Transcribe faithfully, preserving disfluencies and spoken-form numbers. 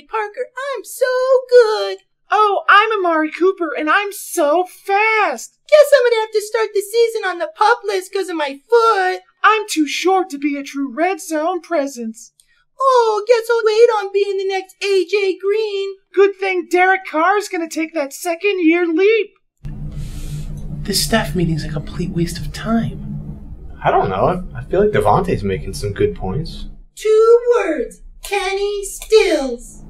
Parker. I'm so good. Oh, I'm Amari Cooper, and I'm so fast. Guess I'm gonna have to start the season on the PUP list because of my foot. I'm too short to be a true red zone presence. Oh, guess I'll wait on being the next A J Green. Good thing Derek Carr's gonna take that second year leap. This staff meeting's a complete waste of time. I don't know. I feel like DeVante's making some good points. Two words. Kenny Stills.